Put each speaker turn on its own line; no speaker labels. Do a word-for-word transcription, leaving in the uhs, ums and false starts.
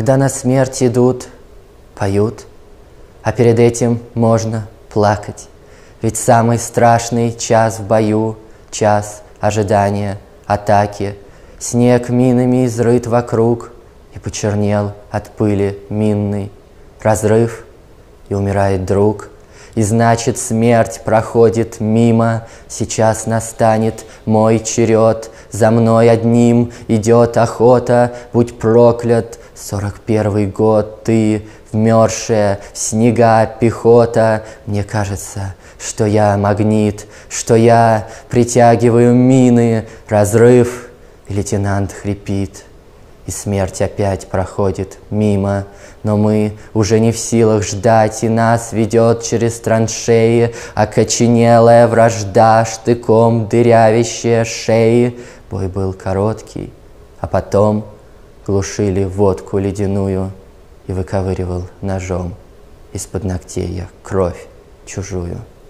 Когда на смерть идут, поют, а перед этим можно плакать. Ведь самый страшный час в бою — час ожидания атаки. Снег минами изрыт вокруг и почернел от пыли минный. Разрыв, и умирает друг, и значит смерть проходит мимо. Сейчас настанет мой черед, за мной одним идет охота. Будь проклят сорок первый год, ты, вмерзшая в снега пехота. Мне кажется, что я магнит, что я притягиваю мины. Разрыв, и лейтенант хрипит, и смерть опять проходит мимо. Но мы уже не в силах ждать, и нас ведет через траншеи окоченелая вражда, штыком дырявящая шеи. Бой был короткий, а потом глушили водку ледяную, и выковыривал ножом из-под ногтей я кровь чужую.